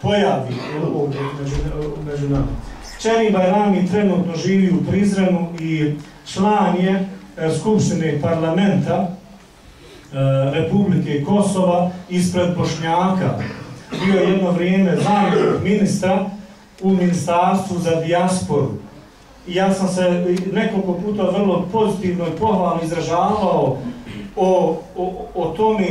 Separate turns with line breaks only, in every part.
pojavi ovdje među nama. Čerim Bajrami trenutno živi u Prizrenu i član je Skupštine parlamenta Republike Kosova ispred Bošnjaka. Bio je jedno vrijeme zamjenik ministra u Ministarstvu za dijasporu. I ja sam se nekoliko puta vrlo pozitivno i pohvalno izražavao o tome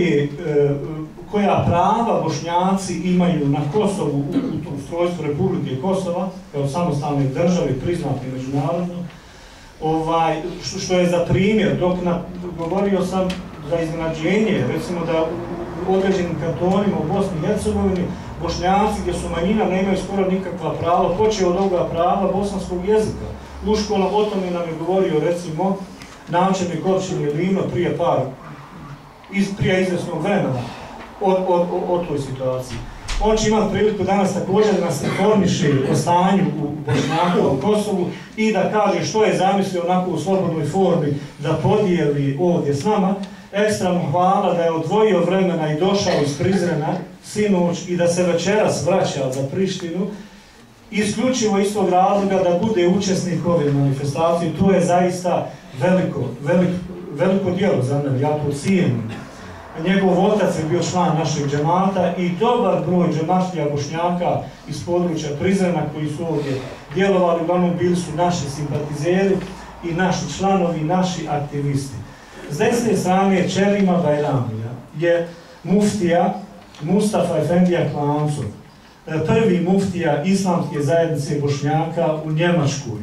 koja prava Bošnjaci imaju na Kosovu u ustrojstvu Republike Kosova kao samostalne države priznate međunarodno. Što je za primjer, dok govorio sam za iznenađenje, recimo da u određenim kantonima u Bosni i Hercegovini Bošnjaci gdje su manjina nemaju skoro nikakva prava, počeo od ovoga prava bosanskog jezika. U školama o tome nam je govorio recimo načelnik općine Livno prije izvjesnog vremena o toj situaciji. On će imati priliku danas također da nas informiše o stanju u Bošnjaka u Kosovu i da kaže što je zamislio onako u slobodnoj formi da podijeli ovdje s nama. Ekstra mu hvala da je odvojio vremena i došao iz Prizrena sinoć i da se večeras vraća za Prištinu. Isključivo iz tog razloga da bude učesnik ove manifestacije. To je zaista veliko djelo za mene, ja to cijenim. Njegov otac je bio član našeg džemata i dobar broj džematlija Bošnjaka iz područja Prizrena koji su ovdje djelovali, uglavnom bili su naši simpatizeri i naši članovi, naši aktivisti. S desne strane Čerima Bajramija je muftija Mustafa Efendija Klancov, prvi muftija islamske zajednice Bošnjaka u Njemačkoj.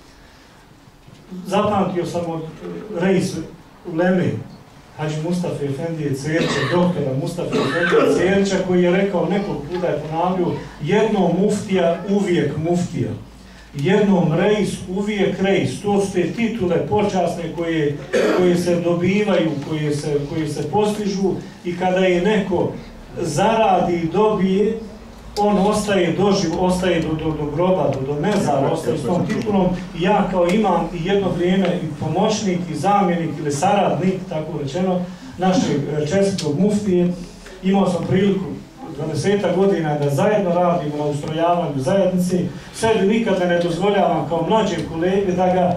Zapamtio sam od Reis Uleme, Hadži Mustafa Efendije Cerča, doktora Mustafa Efendije Cerča, koji je rekao nekoliko puta je ponavljao, jednom muftija, uvijek muftija. Jednom reis, uvijek reis. To su te titule počasne koje se dobivaju, koje se postižu i kada je neko zaradi i dobije, on ostaje do groba, do mezara, ostaje s tom titulom. I ja kao imam i jedno vrijeme i pomoćnik i zamjenik ili saradnik, tako rečeno, našeg čestitog muftije, imao sam priliku 20 godina da zajedno radimo na ustrojavanju zajednice. Sebi nikada ne dozvoljavam kao mlađem kolegi da ga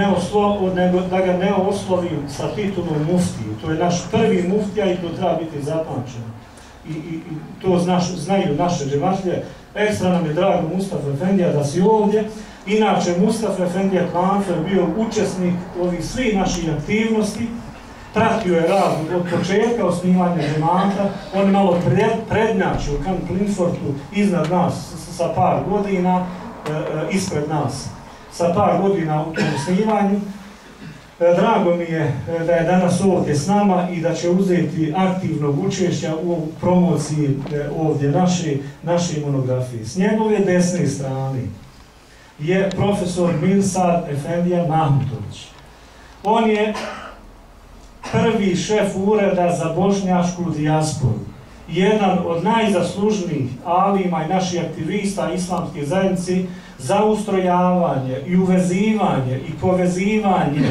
ne oslovim sa titulom muftije. To je naš prvi muftija i to treba biti zapamćeno. I to znaju naše džematlije. Ekstra nam je drago Mustafa Efendija da si ovdje. Inače, Mustafa Efendija Klancov je bio učesnik ovih svih naših aktivnosti. Pratio je rad od početka osnivanja džemata. On je malo prednjačio u Camp Linfortu iznad nas sa par godina, ispred nas sa par godina u tom osnivanju. Drago mi je da je danas ovdje s nama i da će uzeti aktivnog učešća u promociji ovdje naše monografije. S njegove desne strane je profesor Mirsad Efendija Mahmutović. On je prvi šef ureda za bošnjačku dijasporu. Jedan od najzaslužnijih alima i naših aktivista islamske zajednice za ustrojavanje i uvezivanje i povezivanje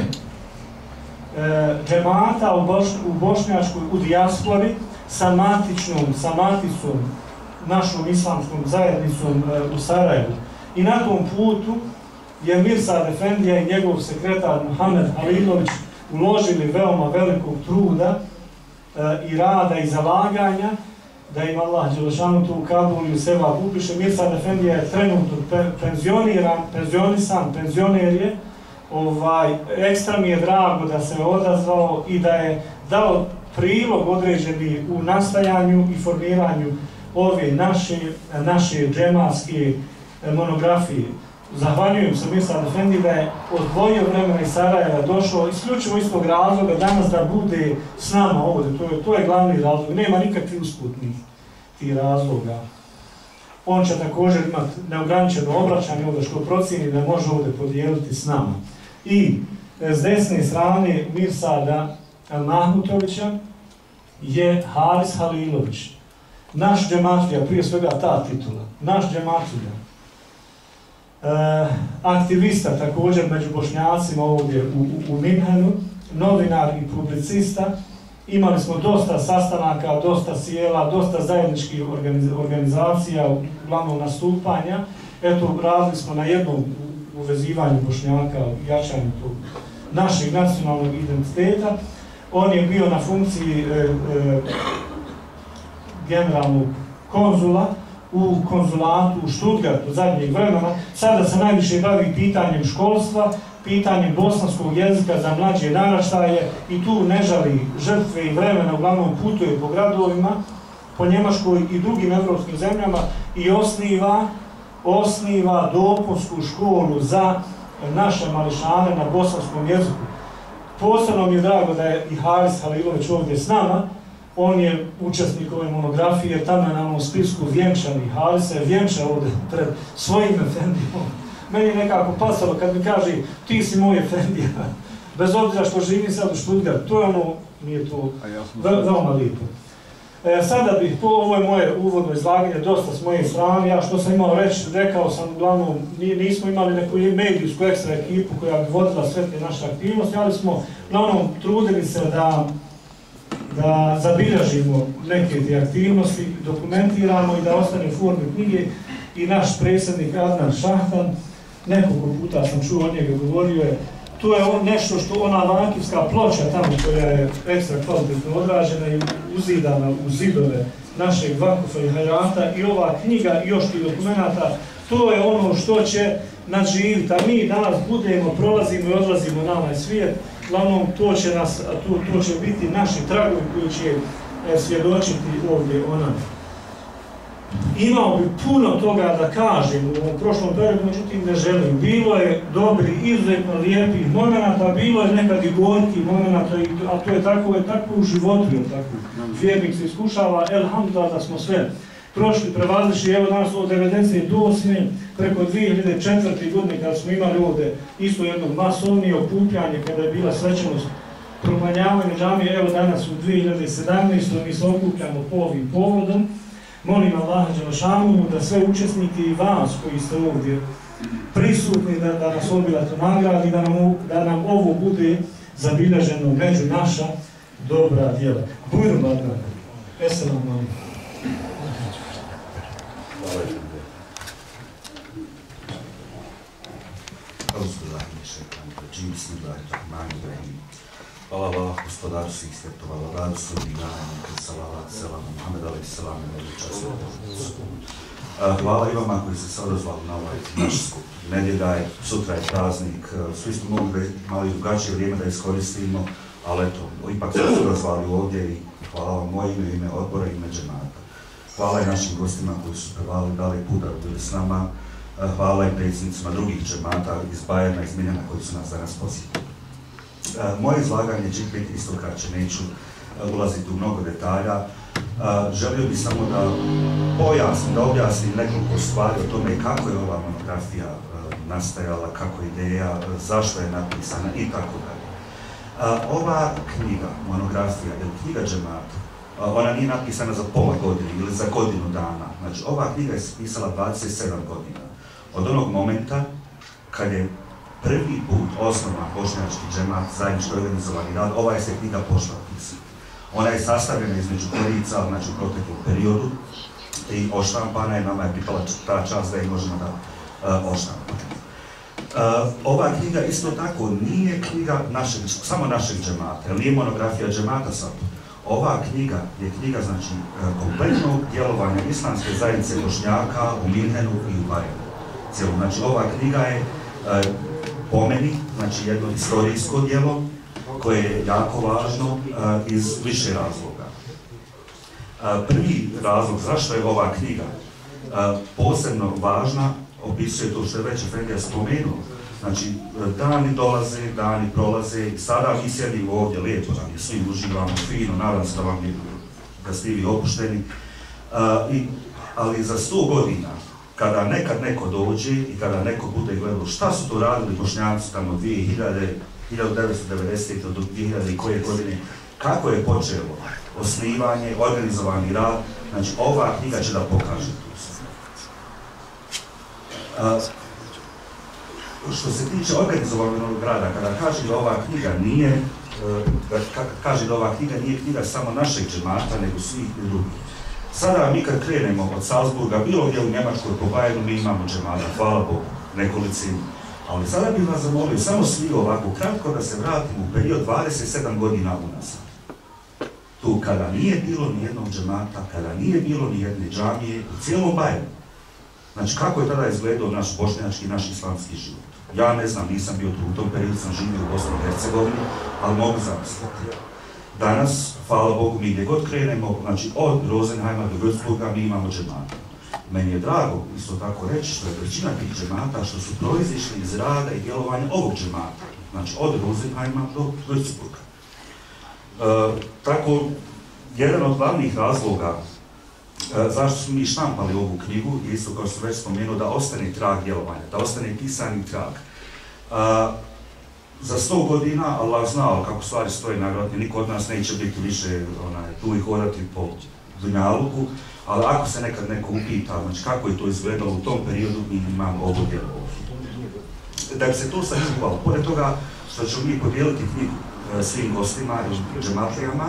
džemata u bošnjačkoj u dijaspori sa maticom, našom islamskom zajednicom u Sarajevu. I na tom putu je Mirsad Efendija i njegov sekretar Muhammed Halilović uložili veoma velikog truda i rada i zalaganja da im Allah Đelešanu tu u Kabulu i u Sevap upiše. Mirsad Efendija je trenutno penzioner je. Ekstra mi je drago da se odazvao i da je dao prilog određeni u nastajanju i formiranju ove naše džematske monografije. Zahvaljujem se Mirsad Efendi da je odvojio vremena iz Sarajeva došao isključivo iz tog razloga danas da bude s nama ovdje. To je glavni razlog. Nema nikakvih usputnih tih razloga. On će također imati neograničeno obraćanje ovdje što procijeni da može ovdje podijeliti s nama. I s desne strane Mirsada Mahmutovića je Haris Halilović. Naš džematlija, prije svega ta titula, naš džematlija. Aktivista također među Bošnjacima ovdje u Minhenu, novinar i publicista Imali smo dosta sastanaka, dosta sjela, dosta zajedničkih organizacija, uglavnom nastupanja. Eto, radili smo na jednom uvezivanju Bošnjaka, jačanju našeg nacionalnog identiteta. On je bio na funkciji generalnog konzula u konzulatu u Stuttgartu zadnjeg vremena. Sada se najviše bavi pitanjem školstva, pitanjem bosanskog jezika za mlađe naraštaje i tu ne žali žrtve i vremena, uglavnom putuje po gradovima, po Njemačkoj i drugim evropskim zemljama i osniva dopunsku školu za naše mališane na bosanskom jeziku. Posebno mi je drago da je i Haris Halilović ovdje s nama. On je učesnik ove monografije, tamo je na onom spisku vjenčani. Haris se vjenča ovdje pred svojim efendijom. Meni je nekako pasalo kad mi kaže ti si moj efendija, bez obzira što živim sad u Stuttgartu. To je ono, mi je to veoma lijepo. Sada bih, ovo je moje uvodno izlaganje, dosta s moje strane. Ja što sam imao reći, rekao sam uglavnom, nismo imali neku medijsku ekstra ekipu koja bi vodila sve te naše aktivnosti, ali smo uglavnom trudili se da zabilježimo neke te aktivnosti, dokumentiramo i da ostane u formi knjige. I naš predsjednik Adnan Šahtan, nekoliko puta sam čuo od njega, govorio je, to je nešto što ona vankivska ploča tamo koja je ekstra kvalitetno odražena i uzidana u zidove našeg vakufa i hajrata i ova knjiga i još tih dokumenta, to je ono što će nadživiti. A mi danas budemo, prolazimo i odlazimo na ovaj svijet, uglavnom to će biti naši tragovi koji će svjedočiti ovdje o nama. Imao bi puno toga da kažem u ovom prošlom periodu, međutim ne želim. Bilo je dobri, izuzetno lijepih momenata, bilo je nekad i gorkih momenata, a to je tako u životu, vjernik se iskušava, elhamdulillah da smo sve prošli, prevazlišli, evo danas od 98. preko 2004. godine kada smo imali ovdje isto jedno masovnije okupljanje, kada je bila svečanost promanjavanja džamije, evo danas u 2017. mi se okupljamo po ovim povodom. Molim Allaha Đelešanu da sve učesnike i vas koji ste ovdje prisutni, da nas obilato nagradi, da nam ovo bude zabilježeno među naša dobra djela. Bujrum Adnan. Esselam alaikum.
Hvala Allah, gospodaru svih svjetova, radu sudbinanja, salavat, selam, Muhammed alaih selam, hvala i vama koji ste se odazvali na ovaj naš skup. Nedjelja je, sutra je praznik, svi smo mogli malo drugačije vrijeme da iskoristimo, ali eto, ipak smo se odazvali ovdje i hvala vam moje ime, ime odbora i ime džemata. Hvala i našim gostima koji su prevali, dali put da bili s nama, hvala i predsjednicima drugih džemata iz Bajerna, iz Miljana koji su nas danas posjetili. Moje izlaganje će biti isto kraće, neću ulaziti u mnogo detalja. Želio bih samo da objasnim nekoliko stvari o tome kako je ova monografija nastajala, kako je ideja, zašto je napisana i tako dalje. Ova knjiga, monografija ili knjiga džemata, ona nije napisana za pola godine ili za godinu dana. Znači, ova knjiga je pisala 27 godina. Od onog momenta kad je prvi put osnovan bošnjački džemat, zajednički organizovani rad, ova je se knjiga počela pisati. Ona je sastavljena između korica, znači u proteklom periodu, i oštampana je, nama je pripala ta čast da je možemo da oštampamo. Ova knjiga isto tako nije knjiga samo našeg džemata, jer nije monografija džemata sad. Ova knjiga je knjiga, znači, kompletnog djelovanja islamske zajednice Bošnjaka u Minhenu i u Bajenu. Znači, ova knjiga je po meni, znači jedno istorijsko djelo koje je jako važno iz više razloga. Prvi razlog zašto je ova knjiga posebno važna, opisuje to što je već Efendija spomenuo. Znači, dani dolaze, dani prolaze, sada mi sjedimo ovdje lijepo, da mi svi uživamo fino, nadam se da ste vi opušteni, ali za 100 godina, kada nekad neko dođe i kada neko bude gledao šta su to radili Bošnjaci tamo 1990. do 2000 i koje godine, kako je počelo osnivanje, organizovani rad, znači ova knjiga će da pokaže tu sve. Što se tiče organizovanog rada, kada kažem da ova knjiga nije kaže da ova knjiga nije knjiga samo našeg džemata, nego svih drugih. Sada mi kad krenemo od Salzburga, bilo gdje u Njemačkoj, po Bayernu, mi imamo džemata, hvala Bogu, nekolicinu. Ali sada bih vas zamolio, samo svi ovako kratko da se vratimo u period 27 godina unazad. Tu kada nije bilo ni jednog džemata, kada nije bilo ni jedne džamije u cijelom Bayernu. Znači, kako je tada izgledao naš bošnjački, naš islamski život? Ja ne znam, nisam bio tu, u tom periodu sam živio u Bosni i Hercegovini, ali mogu zamisliti. Danas, hvala Bogu, mi gdje god krenemo, znači od Rosenheima do Würzburga mi imamo džemata. Meni je drago isto tako reći što je većina tih džemata što su proizišli iz rada i djelovanja ovog džemata. Znači od Rosenheima do Würzburga. Tako, jedan od glavnih razloga zašto smo mi štampali ovu knjigu, isto kao što sam već spomenuo, da ostane trag djelovanja, da ostane pisani trag. Za 100 godina, Allah znao kako stvari stoje nagrvatni, niko od nas neće biti više tu i hodati po dunjaluku, ali ako se nekad neko upita, znači kako je to izgledalo u tom periodu, mi imamo ovo djelo. Da bi se to sačuvalo, pored toga što ćemo mi podijeliti knjigu svim gostima i džematlijama,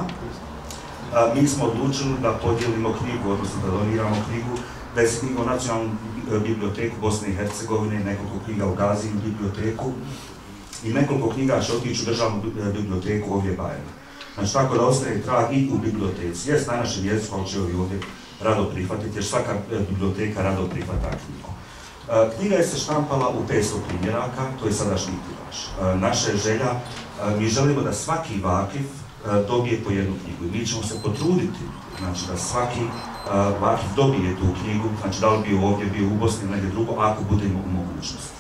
mi smo odlučili da podijelimo knjigu, odnosno da doniramo knjigu, 10 knjiga u Nacionalnu biblioteku Bosne i Hercegovine, nekoliko knjiga u Gaziju biblioteku i nekoliko knjiga će otići u državnu biblioteku ovdje Bayerna. Znači tako da ostaje trag i u biblioteci. Jest na našem jeziku, ali će ovi ovdje rado prihvatiti, jer svaka biblioteka rado prihvata knjigu. Knjiga je se štampala u 500 primjeraka, to je sadašnji tiraž. Naša je želja, mi želimo da svaki vakif dobije po jednu knjigu i mi ćemo se potruditi, znači da svaki vakif dobije tu knjigu, znači da li bio ovdje, bio u Bosni ili negdje drugo, ako budemo u mogućnosti.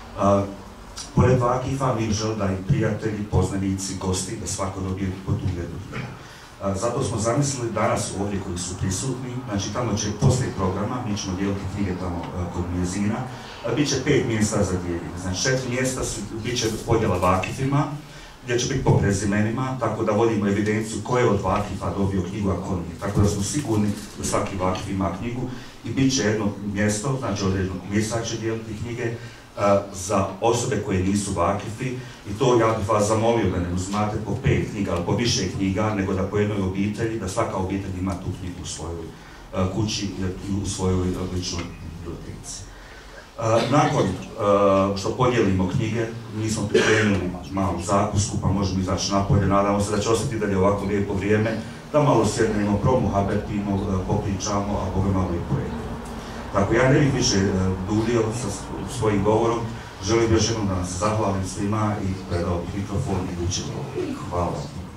Pored vakifa mi želimo da i prijatelji, poznanici, gosti, da svako dobije po tu jednu knjigu. Zato smo zamislili danas ovdje koji su prisutni, znači tamo će poslije programa, mi ćemo dijeliti knjige tamo kod Mjezina, bit će 5 mjesta za dijeljenje, znači 4 mjesta bit će podjela vakifima, gdje će biti po prezimenima, tako da vodimo evidenciju ko je od vakifa dobio knjigu, a ko nije. Tako da smo sigurni da svaki vakif ima knjigu i bit će jedno mjesto, znači određeno mjesta će dijeliti knjige za osobe koje nisu vakifi i to ja bih vas zamolio da ne uzmate po 5 knjiga, ali po više knjiga, nego da po jednoj obitelji, da svaka obitelj ima tu knjigu u svojoj kući i u svojoj ličnoj biblioteci. Nakon što podijelimo knjige, mi smo pripremili malu zakusku, pa možemo izaći napolje, nadamo se da će ostati dalje ovako lijepo vrijeme, da malo sjednemo, promuhabetimo, popričamo, a Boga malo i pojedemo. Tako, ja ne bih više duljio sa svojim govorom, želim još jednom da vam se zahvalim svima i predao bih mikrofon idućem. Hvala.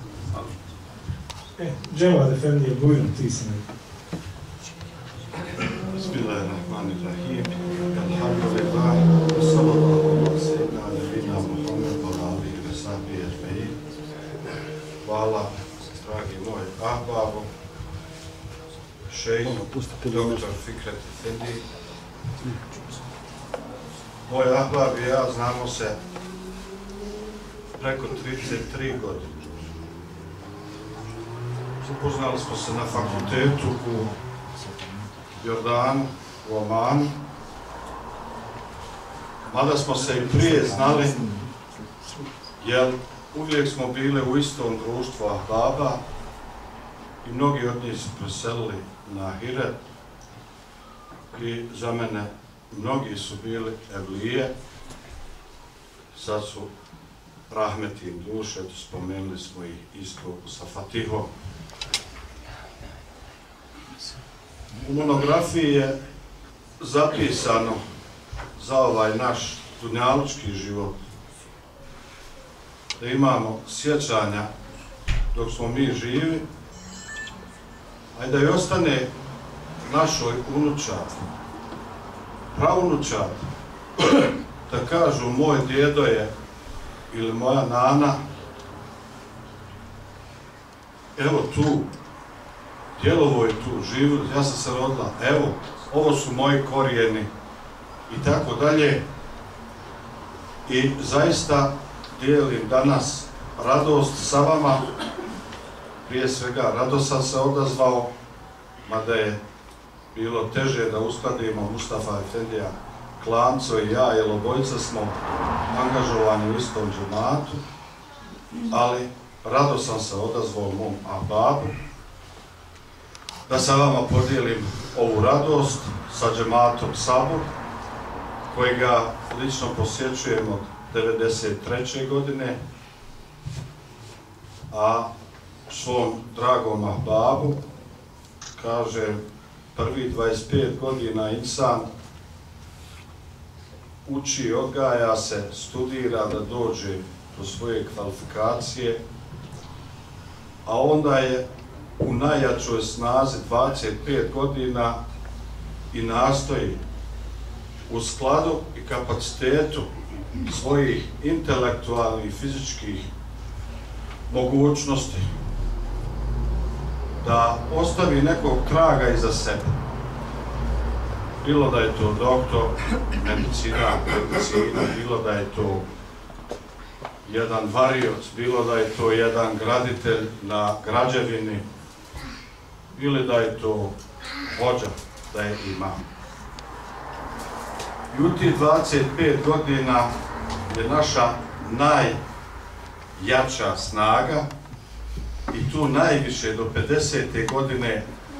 Dževad Efendije, Bujno, ti si ne.
Bismillahirrahmanirrahim. Alhamdulillah. Sallallahu alaihi wa sallam. Nabina Muhammed wa alihi wa sahbihi ajma'in. Hvala, dragi moj ahbabu, šejh, doktor Fikret Efendi. Moj ahbab i ja znamo se preko 33 godine. Upoznali smo se na fakultetu u Jordanu, u Omanu, mada smo se i prije znali, jer uvijek smo bili u istom društvu ahbaba i mnogi od njih su preselili na Ahiret i za mene mnogi su bili evlije, sad su rahmeti im duše, spomenuli smo ih isto sa Fatihom. U monografiji je zapisano za ovaj naš dunjalučki život da imamo sjećanja dok smo mi živi, a i da i ostane našoj unučati, pravunučati, da kažu moj djedo je ili moja nana, evo tu, djelovo je tu, živjeli, ja sam se rodila, evo, ovo su moji korijeni i tako dalje. I zaista dijelim danas radost sa vama, prije svega rado sam se odazvao, mada je bilo teže da uskladimo Mustafa Efendija Klanco i ja, jer obojica smo angažovani u istom džematu, ali rado sam se odazvao mom ahbabu da sa vama podijelim ovu radost sa džematom Sabur, kojega lično posjećujem od 1993. godine, a svom dragom ahbabu kaže prvi 25 godina insan uči, odgaja se, studira da dođe do svoje kvalifikacije, a onda je u najjačoj snazi 25 godina i nastoji u skladu i kapacitetu svojih intelektualnih i fizičkih mogućnosti da ostavi nekog traga iza sebe. Bilo da je to doktor medicina, bilo da je to jedan varioc, bilo da je to jedan graditelj na građevini, ili da je to vođa, da je imam. I u tih 25 godina je naša najjača snaga i tu najviše do 50. godine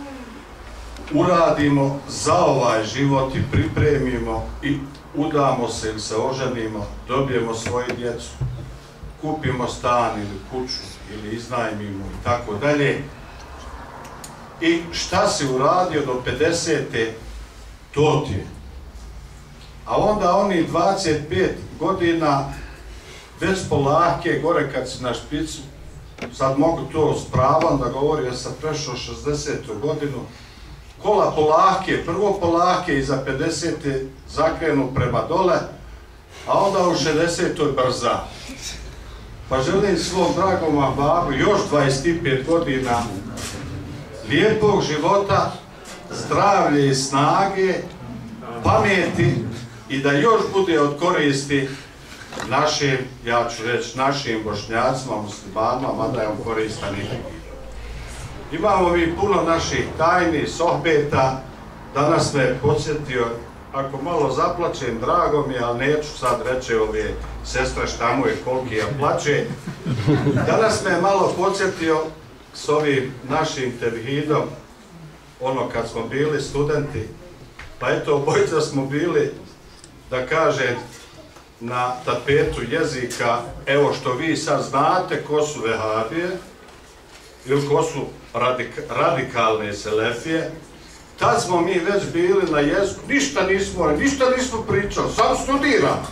uradimo za ovaj život i pripremimo i udamo se ili se oženimo, dobijemo svoju djecu, kupimo stan ili kuću ili iznajmimo i tako dalje. I šta si uradio do 50. to ti je. A onda oni 25 godina već polahke, gore kad si na špicu, sad mogu to s pravom da govorim, jer sam prešao 60. godinu, kola polahke, prvo polahke i za 50. zakrenu prema dole, a onda u 60. brza. Pa želim svom dragom ahbabu još 25 godina lijepog života, zdravlje i snage, pameti i da još bude od koristi našim, ja ću reći, našim Bošnjacima, muslimanima, mada je on koristan i imamo mi puno naših tajni, sohbeta. Danas me podsjetio, ako malo zaplačem, drago mi je, ali neću sad reći ove sestre šta mu je, koliki ja plače. Danas me malo podsjetio s ovim našim tevhidom, ono kad smo bili studenti, pa eto, obojica smo bili, da kažem, na tapetu jezika, evo što vi sad znate ko su vehabije ili ko su radikalne selefije, tad smo mi već bili na jeziku, ništa nismo pričali, sam studiram,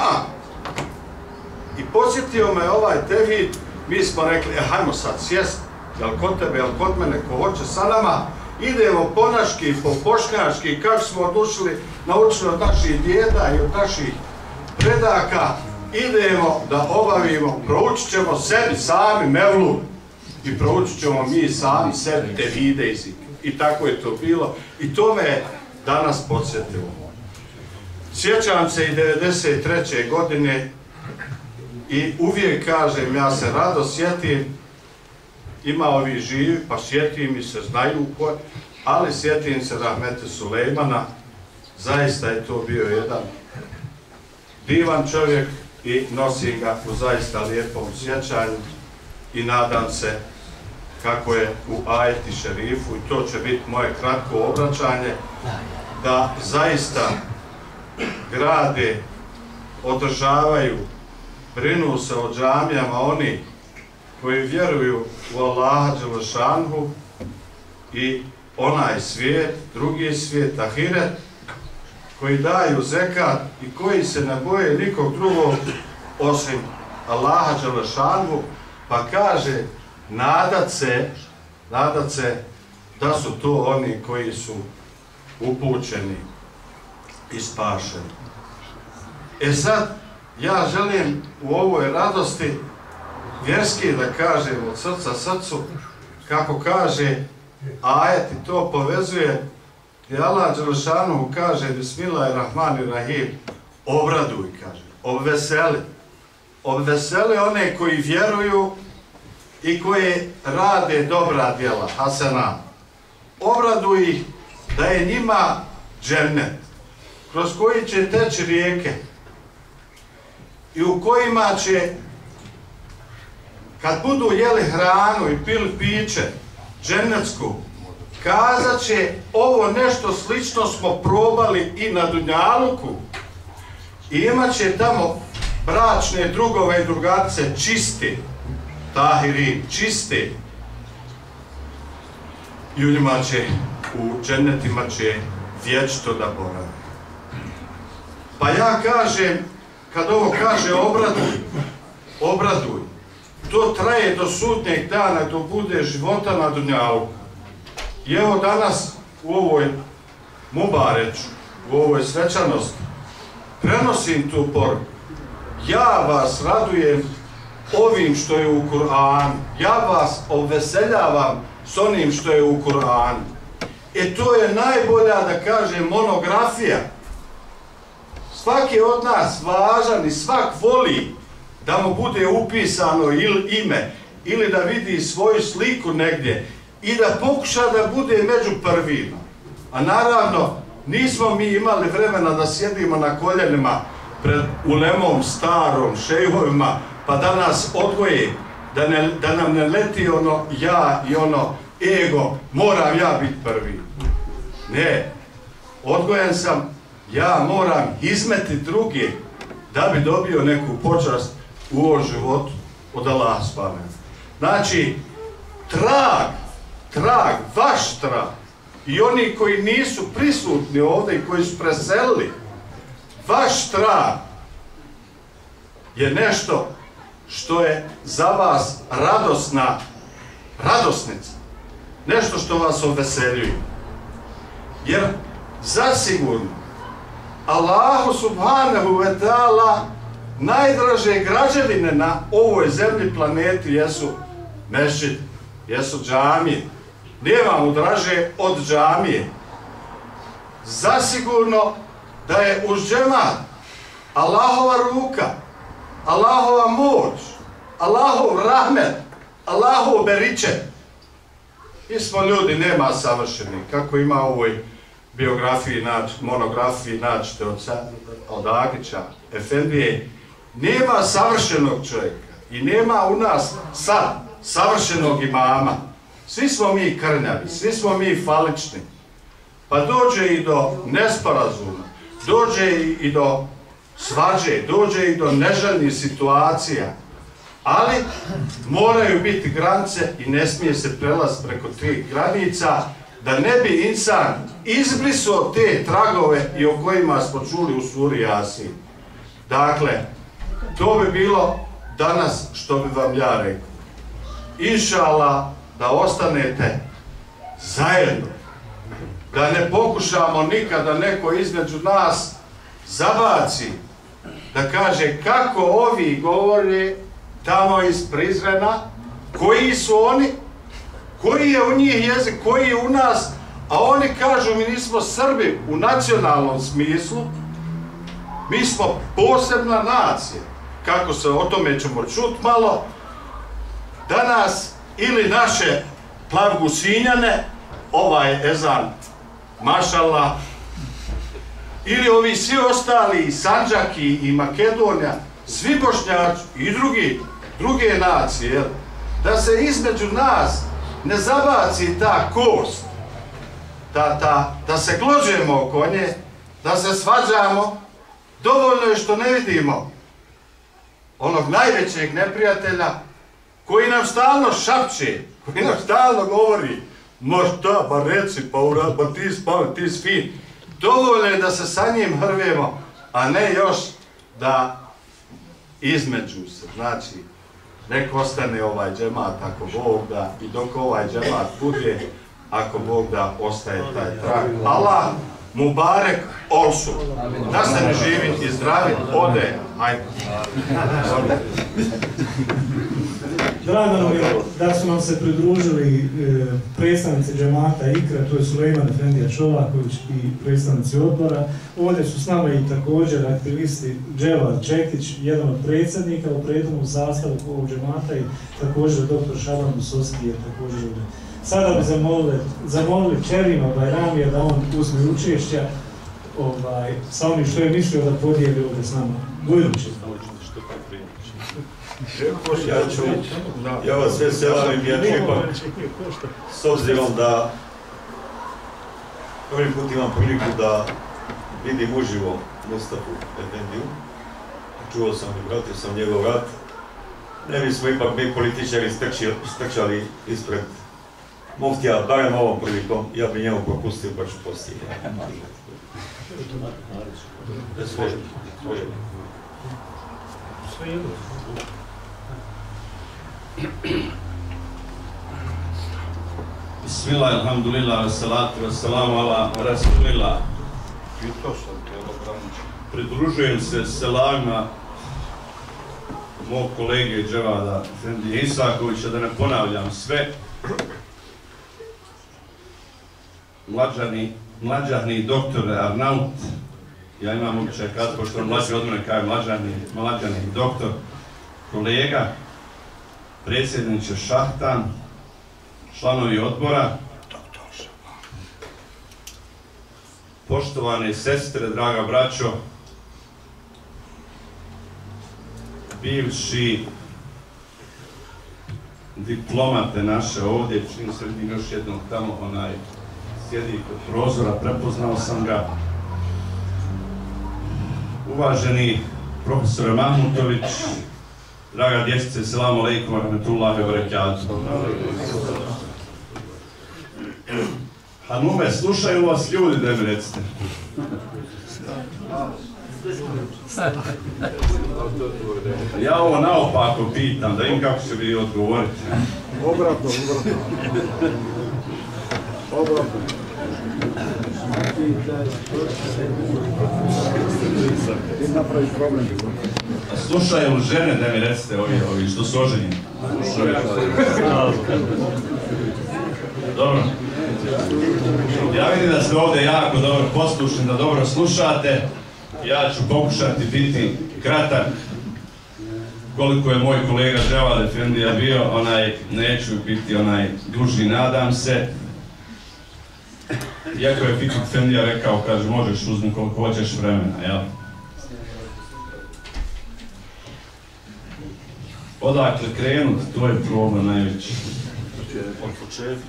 I posjetio me ovaj tevhid, mi smo rekli, hajmo sad sjest, jel kod tebe, jel kod mene, ko hoće sa nama, idemo po naški, po bošnjački, kako smo naučili od naših djeda i od naših predaka, idemo da obavimo, proučit ćemo sebi sami mevlu i proučit ćemo mi sami sebi tevhide i tako je to bilo i to me danas podsjetilo. Sjećam se i 1993. godine i uvijek kažem, ja se rado sjetim, ima ovi živi, pa sjetim i se znaju ko, ali sjetim se Rahmete Sulejmana, zaista je to bio jedan divan čovjek i nosim ga u zaista lijepom sjećanju i nadam se kako je u ajeti šerifu, i to će biti moje kratko obraćanje, da zaista grade, održavaju, brinu se o džamijama oni koji vjeruju u Allaha Đelešanhu i onaj svijet, drugi svijet, ahiret, koji daju zekat i koji se ne boje nikog drugog osim Allaha Đelešanhu, pa kaže nadat se da su to oni koji su upućeni i spašeni. E sad, ja želim u ovoj radosti vjerski da kažem od srca srcu, kako kaže ajet i to povezuje, gdje Allah Đelešanuhu kaže Bismillahirrahmanirrahim, obraduj, kaže, obveseli one koji vjeruju i koji rade dobra djela, hasena. Obraduj ih da je njima džennet, kroz koji će teći rijeke i u kojima će kad budu jeli hranu i pili piće džennetsku, kazat će ovo nešto slično smo probali i na Dunjaluku. I imat će tamo bračne drugove i drugarice čiste, tahirin, čiste. I u njima će, u džennetima će vječito da boravi. Pa ja kažem, kad ovo kaže obraduj, to traje do sudnjeg dana, dok bude života na Dunjaluku. I evo danas u ovoj Mubareču, u ovoj svečanosti, prenosim tu poruku. Ja vas radujem ovim što je u Kur'anu. Ja vas obveseljavam s onim što je u Kur'anu. To je najbolja, da kažem, monografija. Svaki od nas važan i svak voli da mu bude upisano ili ime, ili da vidi svoju sliku negdje i da pokuša da bude među prvima. A naravno, nismo mi imali vremena da sjedimo na koljenima pred ulemom starom, šejhovima, pa da nas odgoje, da nam ne leti ono ja i ono ego, moram ja biti prvi. Ne, odgojen sam, ja moram izmeti druge da bi dobio neku počast u ovom životu od Allaha subhanahu. Znači, trag, vaš trag i oni koji nisu prisutni ovdje i koji su preselili, vaš trag je nešto što je za vas radosnica, nešto što vas obveseljuje. Jer zasigurno Allahu subhanahu wa ta'ala najdraže građevine na ovoj zemlji, planeti jesu mešćid, jesu džamije. Nema mu draže od džamije. Zasigurno da je uz džemat Allahova ruka, Allahova moć, Allahov rahmet, Allahov beričet. Mi smo ljudi, nema savršenih, kako ima u ovoj biografiji, monografiji naćete od Agića, Efendije. Nema savršenog čovjeka i nema u nas sad savršenog imama. Svi smo mi krnjavi, svi smo mi falični. Pa dođe i do nesporazuma, dođe i do svađe, dođe i do neželnih situacija. Ali moraju biti granice i ne smije se prelaz preko tih granica, da ne bi insan izbrisao te tragove i o kojima smo čuli u suri Jasin. Dakle, to bi bilo danas što bi vam ja rekao. Inšallah, da ostanete zajedno, da ne pokušamo nikada neko između nas zabaci, da kaže kako ovi govore tamo iz Prizrena, koji su oni, koji je u njih jezik, koji je u nas, a oni kažu mi nismo Srbi u nacionalnom smislu, mi smo posebna nacija. Kako se o tome ćemo čuti malo, danas ili naše Plavgusinjane, ovaj ezan, mašallah, ili ovi svi ostali, i Sandžaki, i Makedonija, svi Bošnjaci i druge nacije, da se između nas ne zabaci ta kost, da se glođemo oko nje, da se svađamo. Dovoljno je što ne vidimo onog najvećeg neprijatelja koji nam stalno šapće, koji nam stalno govori možda, ba reci, pa ti spavi, ti svi. Dovoljno je da se sa njim hrvemo, a ne još da između se. Znači, nek ostane ovaj džemat ako Bog da, i dok ovaj džemat bude, ako Bog da, ostaje taj trag. Allah mu barek olsu, da se ne živi i zdravi, ode, hajde.
Drago nam je da su nam se pridružili predstavnici džemata Ikra, to je Sulejman Efendija Čolaković i predstavnici odbora. Ovdje su s nama i također aktivisti Dževad Čekić, jedan od predsjednika u prethodnom sastavu ovog džemata, i također dr. Šaban Musoski je također ovdje. Sada bi zamolili Čerima Bajramija da on uzme učešća sa onim što je mislio da podijeli ovdje s nama. Bujrući.
Ja vas sve selavim, ja ću ipak, s obzirom da prvi put imam priliku da vidim uživo Mustafu Efendiju, čuo sam i pratio sam njegov rat, ne bismo ipak mi političari strčali ispred muftija, barem ovom prilikom, ja bi njemu propustio pa ću poslije.
Bismillah, alhamdulillah, wassalatu wassalamu ala rasulillah. Pridružujem se selamima mog kolege Dževada Efendije Isakovića, da ne ponavljam sve. Mlađahni doktor Arnaut, ja imam običaj kad, pošto mlađi od mene kaže mlađahni doktor, kolega, predsjedniče Šahtan, članovi odbora, poštovane sestre, draga braćo, bivši diplomate naše ovdje, čini se vidim još jednog tamo, onaj sjedi kod prozora, prepoznao sam ga. Uvaženi profesore Mahmutović, draga dječice, selamu alejkum wa rahmetullahi wa barakatuh. Hanume, slušaju vas ljudi, da mi recite. Ja ovo naopako pitam, da im kako će vi odgovoriti.
Obratno.
Slušaju žene, da mi recite, ovi što su oženjeni. Dobro. Ja vidim da ste ovdje jako dobro poslušni, da dobro slušate. Ja ću pokušati biti kratak. Koliko je moj kolega Dževad Efendija bio, neću biti duži, nadam se. Iako je Fikret Efendija rekao, kaže, možeš uzmi koliko hoćeš vremena, jel? Odakle krenut, to je problem najveći.
Od početka.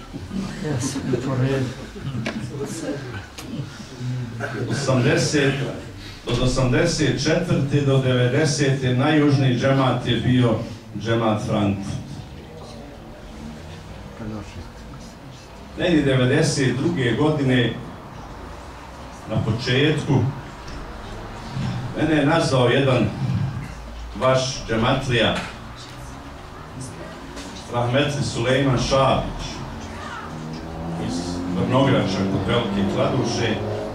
Od 84. do 90. najjužniji džemat je bio džemat Frankfurt. Negdje 92. godine, na početku, mene je nazvao jedan vaš džematlija, rahmetli Sulejman Šabić, iz Vrnograča kod Velike Kladuše,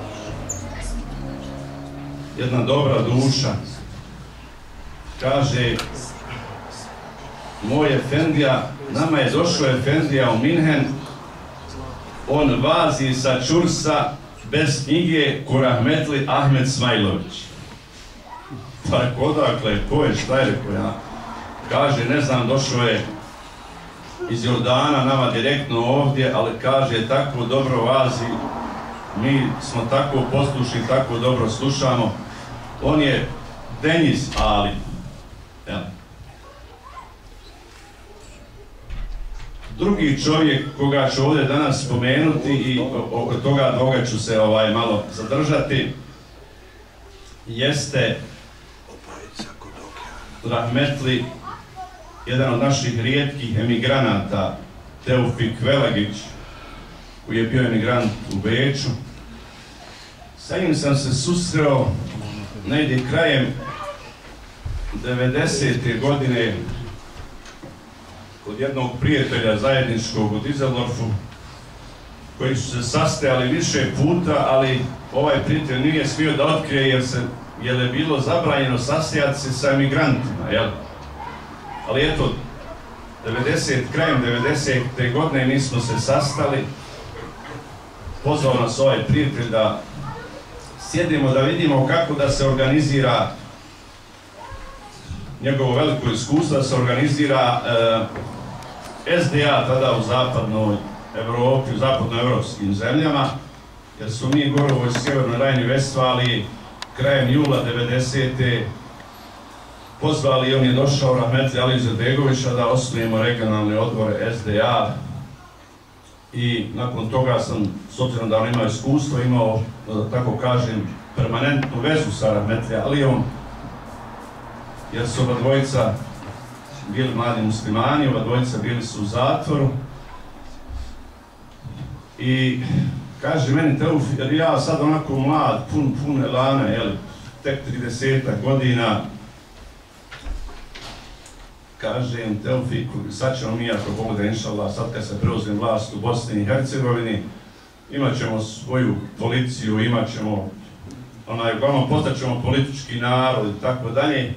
jedna dobra duša, kaže, moj Efendija, nama je došao Efendija u Minhen, on vazi sa čursa bez knjige ko rahmetli Ahmed Smajlović. Pa rekao, odakle, ko je, šta je, rekao ja? Kaže, ne znam, došao je iz Jordana, nama direktno ovdje, ali kaže, tako dobro vazi, mi smo tako poslušni, tako dobro slušamo. On je Deniz Ali. Drugi čovjek koga ću ovdje danas spomenuti i oko toga ću se malo zadržati, jeste rahmetli jedan od naših rijetkih emigranata, Teufik Velagić, koji je bio emigrant u Beču. Sa njim sam se susreo negdje krajem 90. godine kod jednog prijatelja zajedničkog u Düsseldorfu, koji su se sastajali više puta, ali ovaj prijatelj nije smio da otkrije jer je bilo zabranjeno sastajati se sa emigrantima, jel? Ali eto, krajem 90. godine mi smo se sastali, pozvao nas ovaj prijatelj da sjedimo da vidimo kako da se organizira njegovo veliko iskustvo, da se organizira SDA tada u zapadnoj Evropi, u zapadnoevropskim zemljama, jer su mi gore u Sjevernoj Rajni Vestfaliji krajem jula 90. pozvali i on je došao Rahmetli Ali Izetbegovića da osnujemo regionalne odbore SDA i nakon toga sam, s obzirom da on ima iskustvo, imao, da tako kažem, permanentnu vezu sa Rahmetli Alijom, jer su oba dvojica bili mladi muslimani, oba dvojica bili su u zatvoru i kaže meni Teufik, jer ja sad onako mlad, pun elana, jel, tek 30 godina, kažem Teufiku, sad ćemo mi, ako Bog da inšallah, sad kad se preuzme vlast u Bosni i Hercegovini, imat ćemo svoju policiju, imat ćemo, uglavnom postat ćemo politički narod i tako dalje.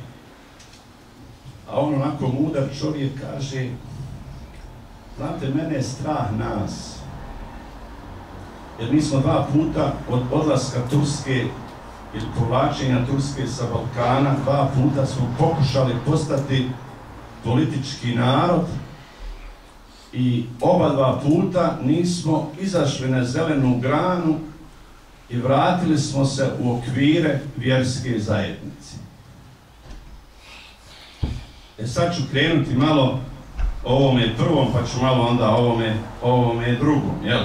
A on onako mudar čovjek kaže, znate, mene je strah nas, jer mi smo 2 puta od odlaska Turske ili povlačenja Turske sa Balkana, 2 puta smo pokušali postati politički narod i oba 2 puta nismo izašli na zelenu granu i vratili smo se u okvire vjerske zajednice. Sad ću krenuti malo o ovome prvom, pa ću malo onda o ovome drugom, jel?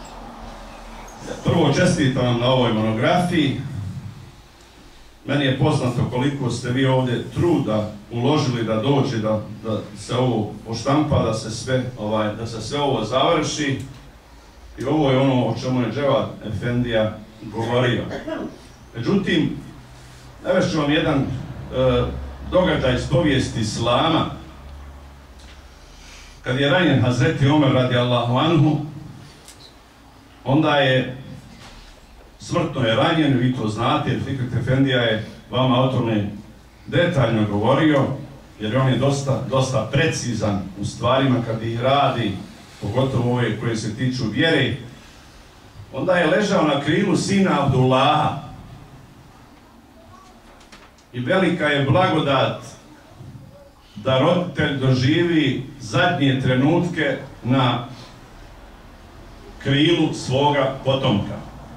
Prvo čestitam vam na ovoj monografiji. Meni je poznato koliko ste vi ovdje truda uložili da dođe, da se ovo poštampa, da se sve ovo završi. I ovo je ono o čemu je Dževad Efendija govorio. Međutim, navest ću vam jedan događaj iz povijesti Islama. Kad je ranjen Hazreti Omer radijallahu anhu, onda je smrtno je ranjen, vi to znate, jer Fikret Efendija je vama o tome detaljno govorio, jer on je dosta precizan u stvarima kad ih radi, pogotovo ove koje se tiču vjere. Onda je ležao na krilu sina Abdullaha i velika je blagodat da roditelj doživi zadnje trenutke na krilu svoga potomka.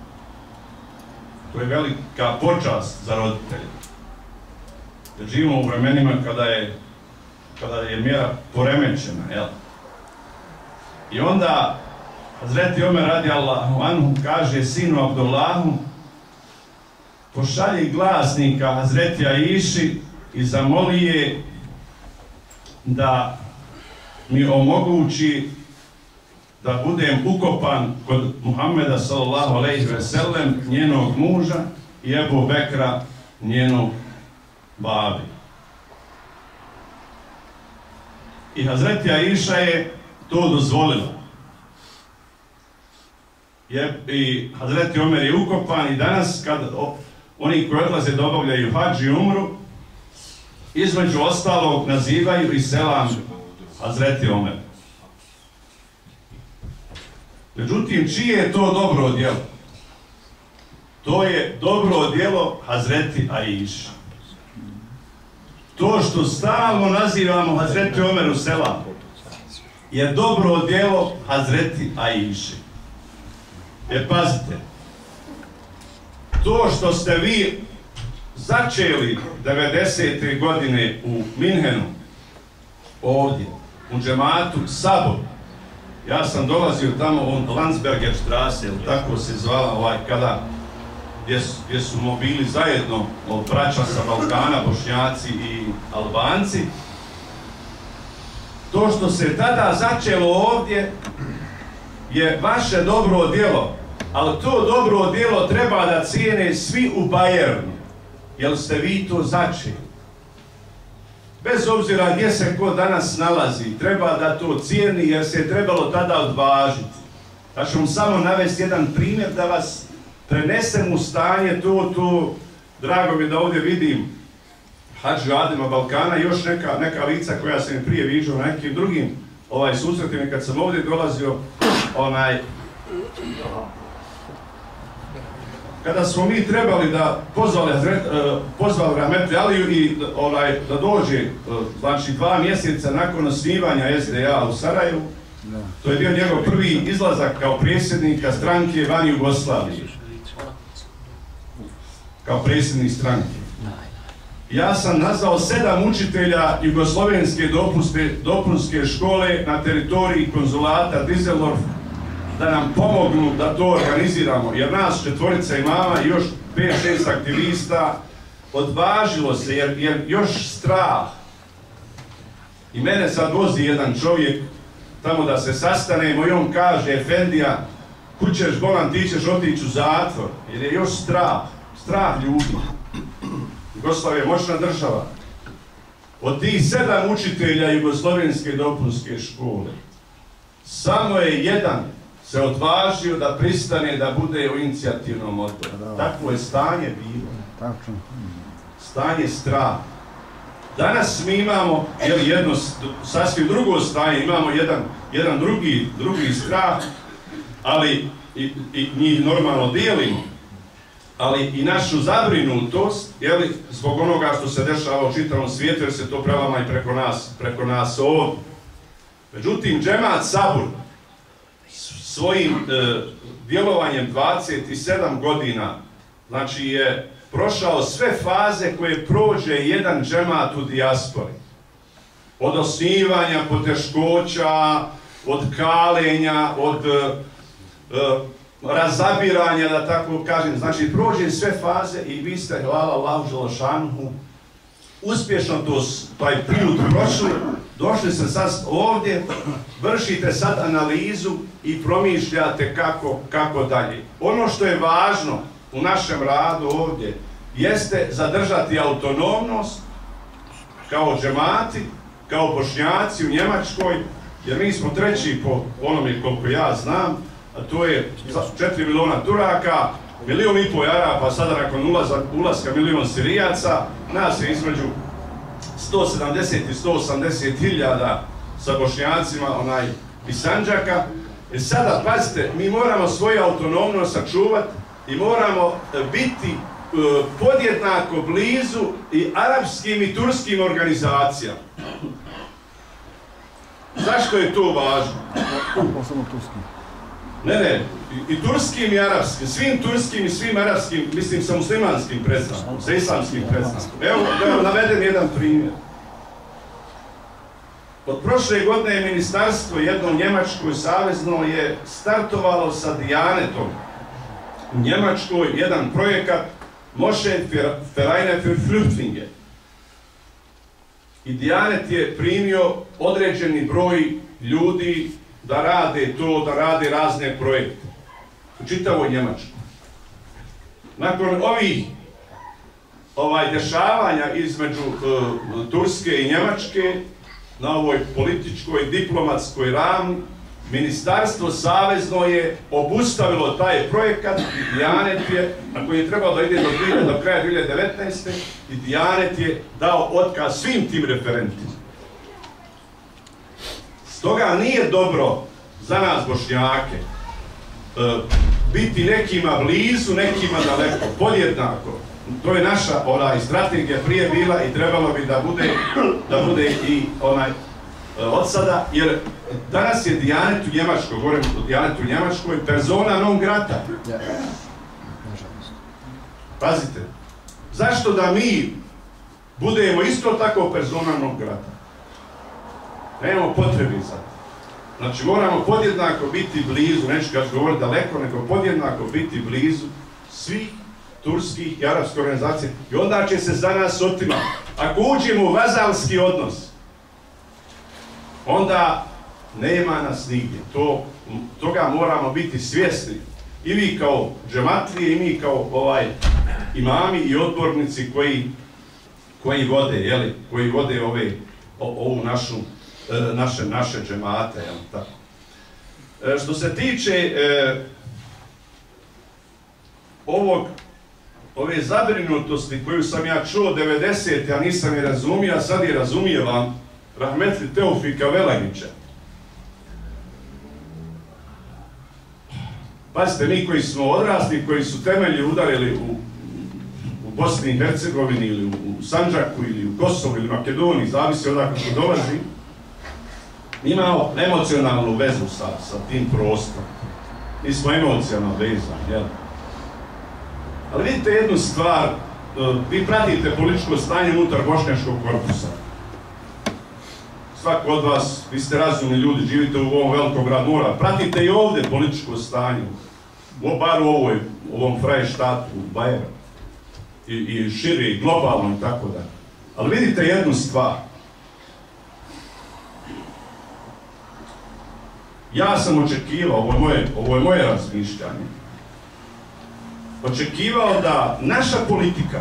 To je velika počast za roditelje. Jer živimo u vremenima kada je mjera poremećena, jel? I onda Hazreti Omer radijallahu anhu kaže sinu Abdullahu, pošalji glasnika Hazreti Aiši i zamoli je da mi omogući da budem ukopan kod Muhammeda sallallahu alejhi ve sellem, njenog muža, i Ebu Bekra, njenog babi. I Hazreti Aiša je to dozvolila. I Hazreti Omer je ukopan i danas kad oni koji odlaze da obavljaju hadž i umru, između ostalog nazivaju i selam Hazreti Omer. Međutim, čije je to dobro djelo? To je dobro djelo Hazreti Aiši. To što stalno nazivamo Hazreti Omeru selam je dobro djelo Hazreti Aiši. Pazite, to što ste vi začeli 90. godine u Minhenu, ovdje, u džematu Sabor, ja sam dolazio tamo u Landsberger Strasse, tako se zvala gdje su bili zajedno braća sa Balkana, Bošnjaci i Albanci. To što se tada začelo ovdje je vaše dobro djelo, ali to dobro djelo treba da cijene svi u Bajernu, jer ste vi to začeli. Bez obzira gdje se ko danas nalazi, treba da to cijeni jer se je trebalo tada odvažiti. Ja ću vam samo navesti jedan primjer da vas prenesem u stanje to, drago mi da ovdje vidim Hadžu Adema Balkana i još neka lica koja sam im prije viđao na nekim drugim susretima kad sam ovdje dolazio, kada smo mi trebali da pozvali Rahmetli Aliju i da dođe, znači 2 mjeseca nakon osnivanja SDA u Sarajevu, to je bio njegov prvi izlazak kao predsjednika stranke van Jugoslavije. Kao predsjednik stranke. ja sam nazvao 7 učitelja jugoslovenske dopunske škole na teritoriji konzulata Düsseldorf da nam pomognu da to organiziramo, jer nas 4 imama i još 5-6 aktivista odvažilo se, jer još strah. I mene sad vozi jedan čovjek tamo da se sastanemo i on kaže, Efendija, kud ćeš bolan, ti ćeš otići u zatvor, jer je još strah ljudi. Jugoslavija je moćna država. Od tih 7 učitelja jugoslovenske dopunske škole, samo je jedan se odvažio da pristane da bude u inicijativnom odboru. Takvo je stanje bilo. Stanje straha. Danas mi imamo jedno sasvim drugo stanje, imamo jedan drugi strah, ali i njih normalno dijelimo, ali i našu zabrinutost, zbog onoga što se dešava u čitavom svijetu, jer se to prelama i preko nas ovdje. Međutim, Džemat Sabur svojim djelovanjem 27 godina, znači je prošao sve faze koje prođe jedan džemat u dijaspori. Od osnivanja, poteškoća, od kalenja, od razabiranja, da tako kažem. Znači, prođe sve faze i vi ste, hvala Allahu Đelešanuhu, uspješno taj put prošli, došli ste sad ovdje, vršite sad analizu i promišljate kako dalje. Ono što je važno u našem radu ovdje jeste zadržati autonomnost kao džemati, kao Bošnjaci u Njemačkoj, jer mi smo 3. po onome koliko ja znam, a to je 4 miliona Turaka, 1,5 milijuna Arapa, sada nakon ulaska 1 milion Sirijaca, nas je između 170 i 180 hiljada sa Bošnjacima iz Sandžaka. I sada, pazite, mi moramo svoju autonomnost sačuvati i moramo biti podjednako blizu i arapskim i turskim organizacijama. Zašto je to važno?
Samo turskim.
Ne, i turskim i arapskim, svim turskim i svim arapskim, mislim sa muslimanskim predstavnikom, sa islamskim predstavnikom. Evo navedem jedan primjer. Od prošle godine je ministarstvo jedno njemačko savezno je startovalo sa Dijanetom u Njemačkoj jedan projekat Moschee Vereine für Flüchtlinge. I Dijanet je primio određeni broj ljudi da rade razne projekte u čitavoj Njemačkoj. Nakon ovih dešavanja između Turske i Njemačke na ovoj političkoj, diplomatskoj ravni, ministarstvo savezno je obustavilo taj projekat i Dijanet je, na koji je trebalo da ide do kraja 2019. i Dijanet je dao otkaz svim tim referentima. Stoga nije dobro za nas Bošnjake biti nekima blizu, nekima daleko, podjednako. To je naša strategija prije bila i trebalo bi da bude i od sada, jer danas je Dijanet u Njemačkoj, govorim o Dijanetu u Njemačkoj, persona non grata. Pazite, zašto da mi budemo isto tako persona non grata? Nemamo potrebi za to. Znači moramo podjednako biti blizu, neću govoriti daleko, nego podjednako biti blizu svih turskih i arapskih organizacija i onda će se za nas otimati. Ako uđemo u vazalski odnos, onda nema nas nigdje. Toga moramo biti svjesni. I vi kao džematlije, i mi kao imami i odbornici koji vode ovu naše džemate. Što se tiče ove zabrinutosti koju sam ja čuo 90. a nisam je razumio, a sad je razumijevam, rahmetli Teofika Velagića. Pazite, mi koji smo odrasli, koji su temelji udarili u Bosni i Hercegovini ili u Sandžaku ili u Kosovu ili Makedoniji, zavisi odakle što dolazi, imamo emocionalnu vezu sa tim prostorom. Mi smo emocionalno vezani, jel? Ali vidite jednu stvar, vi pratite političko stanje unutar bošnjačkog korpusa. Svako od vas, vi ste razumni ljudi, živite u ovom velikom gradu, pratite i ovdje političko stanje, bar u ovom Freištatu, u Bajeru, i širi, i globalno i tako da. Ali vidite jednu stvar. Ja sam očekivao, ovo je moje razmišljanje, očekivao da naša politika,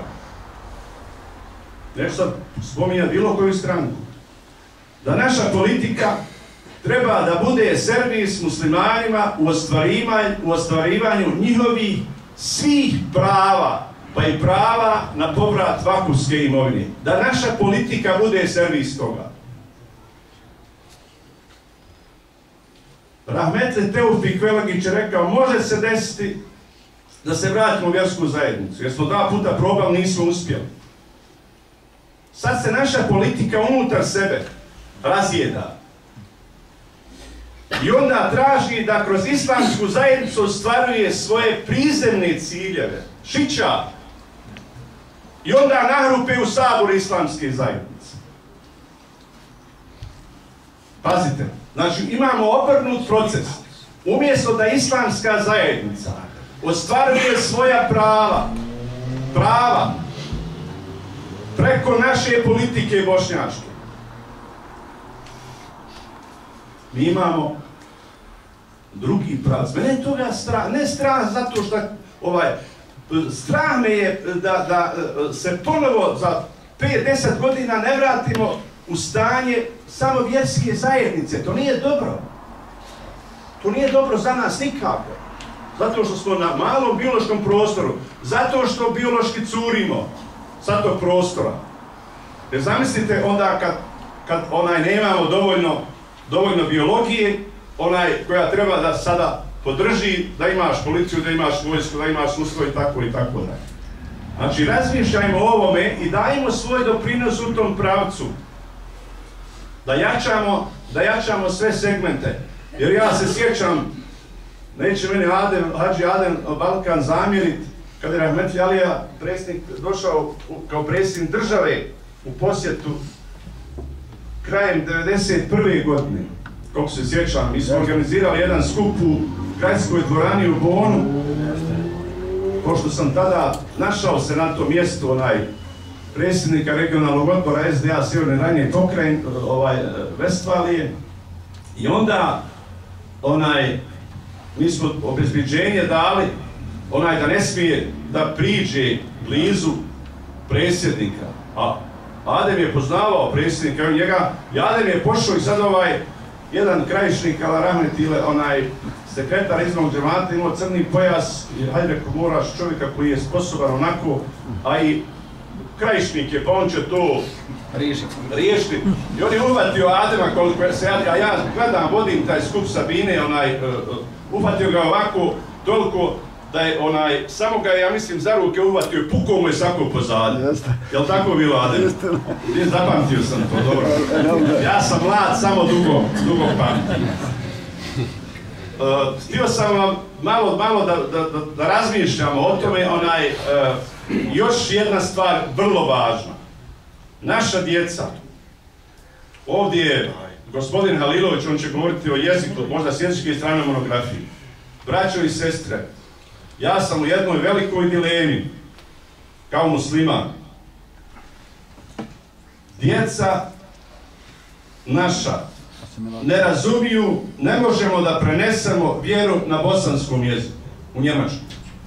neću sad spominjati bilo koju stranku, da naša politika treba da bude servis muslimanima u ostvarivanju njihovih svih prava, pa i prava na povrat vakufske imovine. Da naša politika bude servis toga. Rahmetli Teufik Velagić je rekao, može se desiti da se vratimo u vjersku zajednicu, jer smo 2 puta probali, nismo uspjeli. Sad se naša politika unutar sebe razjeda. I onda traži da kroz islamsku zajednicu ostvaruje svoje prizemne ciljeve, šića. I onda nahrupe u sabor islamske zajednice. Pazite, znači imamo obrnut proces. Umjesto da islamska zajednica ostvaruje svoja prava preko naše politike bošnjačke, mi imamo drugi pravac. Mene je toga strah, ne strah zato što strah me je da se ponovo za 5-10 godina ne vratimo u stanje samo vjerske zajednice. To nije dobro. To nije dobro za nas nikako. Zato što smo na malom biološkom prostoru, zato što biološki curimo sa tog prostora. Jer zamislite onda kad nemamo dovoljno biologije, koja treba da sada podrži, da imaš policiju, da imaš vojsku, da imaš sudstvo i tako da. Znači, razmišljajmo o ovome i dajmo svoj doprinos u tom pravcu. Da jačamo sve segmente. Jer ja se sjećam, neće meni Hadži Adem Balkan zamjeriti, kada je Rahmetli Alija, predsjednik, došao kao predsjednik države u posjetu krajem 1991. godine. Kako se sjećam, mi smo organizirali jedan skup u gradskoj dvorani u Bonu, pošto sam tada našao se na tom mjestu predsjednika regionalnog odbora SDA Sjeverne Rajne Pokrajine, Vestfalije, i onda mi smo obezbeđenje dali da ne smije da priđe blizu predsjednika, a Adem je poznavao predsjednika i njega, i Adem je pošao i sad jedan krajišnik, ala rahmetile, sekretar izmog džemata imao crni pojas, i hajde reko moraš čovjeka koji je sposoban onako, a i krajišnik je, pa on će to riješiti. I on je uvatio Adema koliko se a ja gledam, vodim taj skup Sabine, uvatio ga ovako, toliko da je samo ga, ja mislim, za ruke uvatio i pukao mu je sako pozadnje. Jel' tako bilo, Adem? Zapamtio sam to, dobro. Ja sam mlad, samo dugo pamtim. Htio sam vam malo da razmišljamo o tome, još jedna stvar vrlo važna. Naša djeca, ovdje je gospodin Halilović, on će govoriti o jeziku, možda s jezičke strane monografiji. Braćo i sestre, ja sam u jednoj velikoj dilemi, kao musliman. Djeca naša ne razumiju, ne možemo da prenesemo vjeru na bosanskom jeziku, u njemačkom.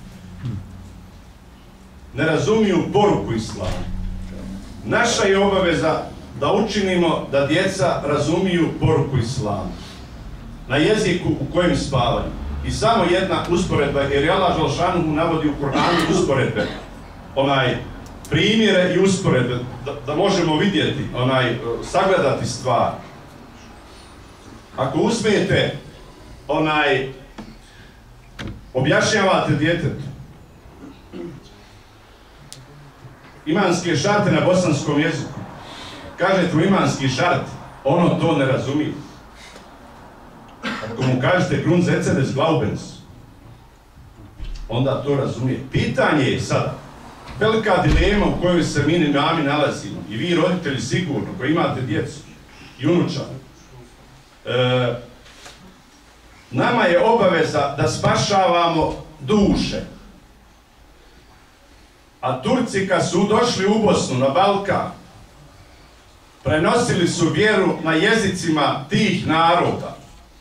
Ne razumiju poruku islama. Naša je obaveza da učinimo da djeca razumiju poruku islama na jeziku u kojem spavaju. I samo jedna usporedba, jer Allah Želšanuhu navodi u Kur'anu usporedbe, primjere i usporedbe, da možemo vidjeti, sagledati stvar. Ako uzmete, objašnjavate djetetu imanske šarte na bosanskom jeziku, kažete mu imanski šart, ono to ne razumije. Ako mu kažete Grundsätze des Glaubens, onda to razumije. Pitanje je sada, velika dilema u kojoj se mi nami nalazimo, i vi roditelji sigurno, koji imate djecu i unučane. Nama je obaveza da spašavamo duše. A Turci kad su došli u Bosnu, na Balkan, prenosili su vjeru na jezicima tih naroda.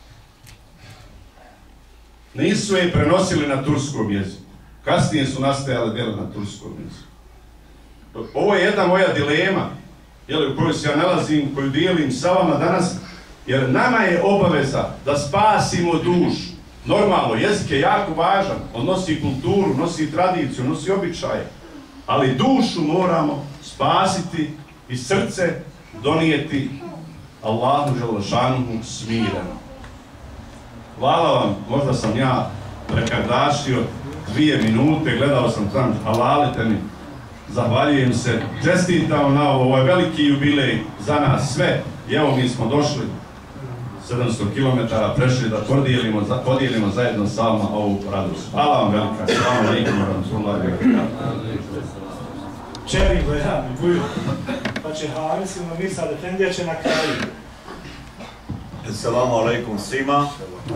Nisu je prenosili na turskom jeziku. Kasnije su nastajale djela na turskom jeziku. Ovo je jedna moja dilema, u kojoj se ja nalazim, koju dijelim sa vama danas, jer nama je obaveza da spasimo dušu. Normalno, jezik je jako važan, on nosi kulturu, nosi tradiciju, nosi običaje, ali dušu moramo spasiti i srce donijeti Allahu Đelešanuhu smireno. Hvala vam, možda sam ja prekardašio 2 minute, gledao sam tam, halalite mi, zahvaljujem se, čestitam na ovo, je veliki jubilej za nas sve, i evo mi smo došli 700 km prešli da podijelimo zajedno sa vama ovu radost. Hvala vam velika, assalamu alaikum wa rahmatullahi wa barakatuh.
Čeri gledam, buju, pa će Haris ili Mirsa Efendija će na kraju.
Assalamu alaikum svima.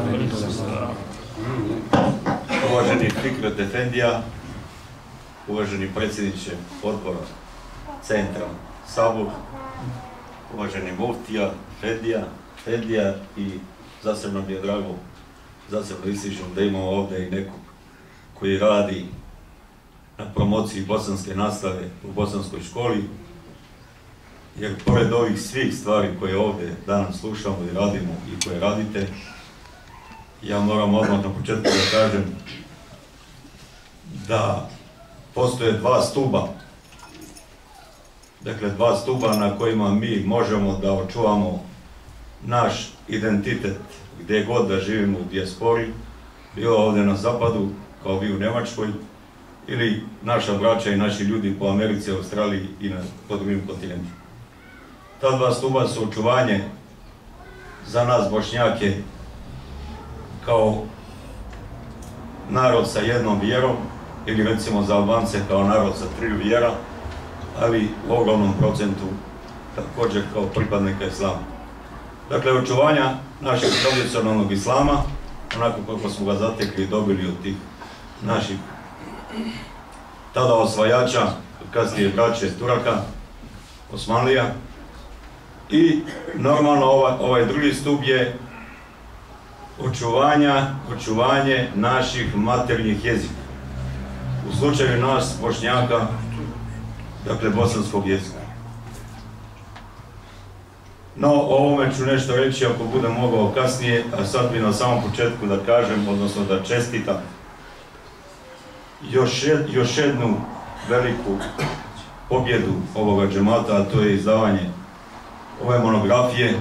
Uvaženi Fikret Efendija, uvaženi predsjedniče odbora centra Sabur, uvaženi muftija, Efendija, i zasebno mi je drago, zasebno ističem da imamo ovdje i nekog koji radi na promociji bosanske nastave u bosanskoj školi, jer pored ovih svih stvari koje ovdje danas slušamo i radimo i koje radite, ja moram odmah na početku da kažem da postoje 2 stuba, dakle 2 stuba na kojima mi možemo da očuvamo naš identitet gdje god da živimo u dijaspori, bilo ovdje na zapadu, kao vi u Njemačkoj, ili naša braća i naši ljudi po Americi, Australiji i po drugim kontinentima. Ta 2 stuba su očuvanje za nas Bošnjake kao narod sa jednom vjerom, ili recimo za Albance kao narod sa 3 vjera, ali u ogromnom procentu također kao pripadnika islama. Dakle, očuvanja našeg tradicionalnog islama, onako kako smo ga zatekli i dobili od tih naših tada osvajača, kasnije braće Turaka, Osmanlija. I normalno ovaj drugi stup je očuvanje naših maternjih jezika. U slučaju nas, Bošnjaka, dakle bosanskog jezika. No, o ovome ću nešto reći ako budem mogao kasnije, a sad bi na samom početku da kažem, odnosno da čestitam još jednu veliku pobjedu ovoga džemata, a to je izdavanje ove monografije,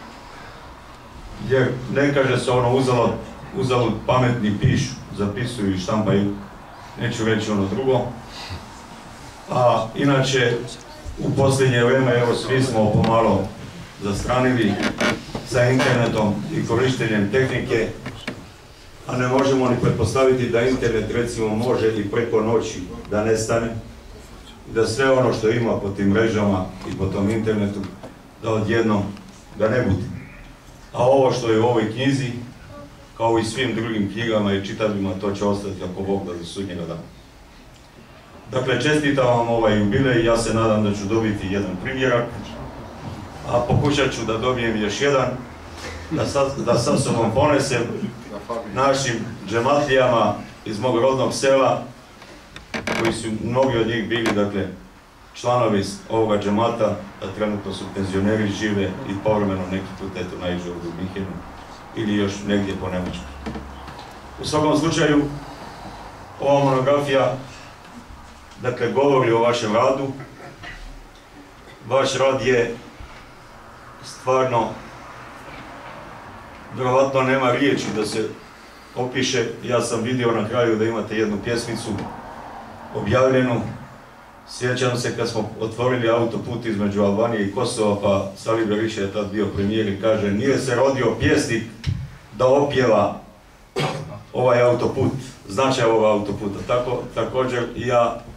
jer ne kaže se ono uzalud pametni pišu, zapisuju i štampaju, neću reći ono drugo. A inače, u posljednje vrijeme, evo svi smo pomalo zastranili sa internetom i korištenjem tehnike, a ne možemo ni pretpostaviti da internet recimo može i preko noći da nestane, da sve ono što ima po tim mrežama i po tom internetu, da odjednom da ne bude. A ovo što je u ovoj knjizi, kao i svim drugim knjigama i čitavima, to će ostati ako Bog da do sudnjega dana. Dakle, čestitam vam ovaj jubilej, ja se nadam da ću dobiti jedan primjerak, a pokušat ću da dobijem još jedan, da sa sobom ponesem našim džematlijama iz mog rodnog sela, koji su mnogi od njih bili, dakle, članovi ovoga džemata, a trenutno su penzioneri, žive i povremeno neki put eto naiđu u Minhenu ili još negdje po Njemačkoj. U svakom slučaju, ova monografija, dakle, govori o vašem radu. Vaš rad je stvarno, vjerovatno nema riječi da se opiše. Ja sam vidio na kraju da imate jednu pjesmicu objavljenu. Sjećam se kad smo otvorili autoput između Albanije i Kosova, pa Sali Beriša je tad bio premijer i kaže: nije se rodio pjesnik da opjeva ovaj autoput, značaj ovog autoputa. Također i ja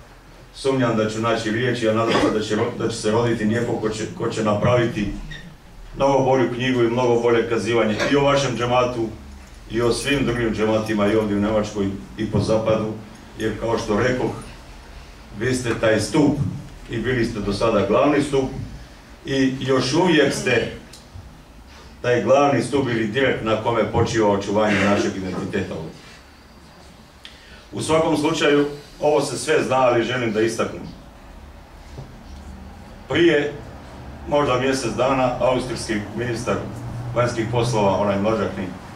sumnjam da ću naći riječi, a nadam se da će se roditi neko ko će napraviti mnogo bolju knjigu i mnogo bolje kazivanje i o vašem džematu i o svim drugim džematima i ovdje u Njemačkoj i po zapadu, jer kao što rekoh, vi ste taj stup i bili ste do sada glavni stup i još uvijek ste taj glavni stup ili direkt na kome počiva očuvanje našeg identiteta ovdje. U svakom slučaju, ovo se sve zna, ali želim da istaknem. Prije možda mjesec dana, austrijski ministar vanjskih poslova, onaj mlađakni,